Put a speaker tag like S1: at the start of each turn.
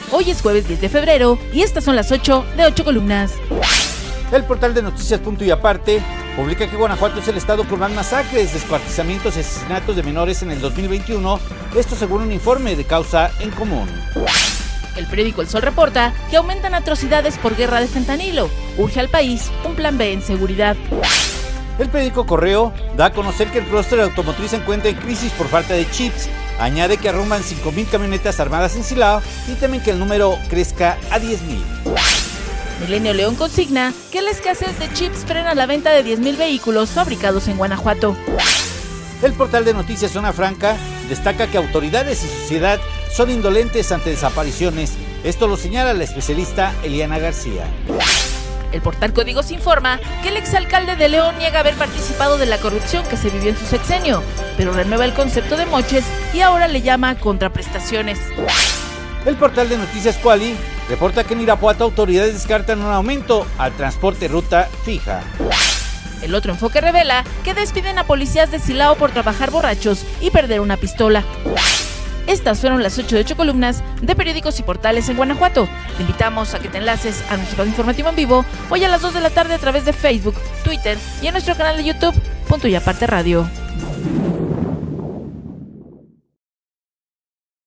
S1: Hoy es jueves 10 de febrero y estas son las 8 de 8 columnas.
S2: El portal de noticias Punto y Aparte publica que Guanajuato es el estado con más masacres, descuartizamientos y asesinatos de menores en el 2021, esto según un informe de Causa en Común.
S1: El periódico El Sol reporta que aumentan atrocidades por guerra de fentanilo. Urge al país un plan B en seguridad.
S2: El periódico Correo da a conocer que el clúster automotriz se encuentra en crisis por falta de chips. Añade que arrumban 5,000 camionetas armadas en Silao y temen que el número crezca a 10,000.
S1: Milenio León consigna que la escasez de chips frena la venta de 10,000 vehículos fabricados en Guanajuato.
S2: El portal de noticias Zona Franca destaca que autoridades y sociedad son indolentes ante desapariciones. Esto lo señala la especialista Eliana García.
S1: El portal Códigos informa que el exalcalde de León niega haber participado de la corrupción que se vivió en su sexenio, pero renueva el concepto de moches y ahora le llama contraprestaciones.
S2: El portal de noticias Cuali reporta que en Irapuato autoridades descartan un aumento al transporte ruta fija.
S1: El otro enfoque revela que despiden a policías de Silao por trabajar borrachos y perder una pistola. Estas fueron las 8 de 8 columnas de periódicos y portales en Guanajuato. Te invitamos a que te enlaces a nuestro informativo en vivo hoy a las 2 de la tarde a través de Facebook, Twitter y en nuestro canal de YouTube, Punto y Aparte Radio.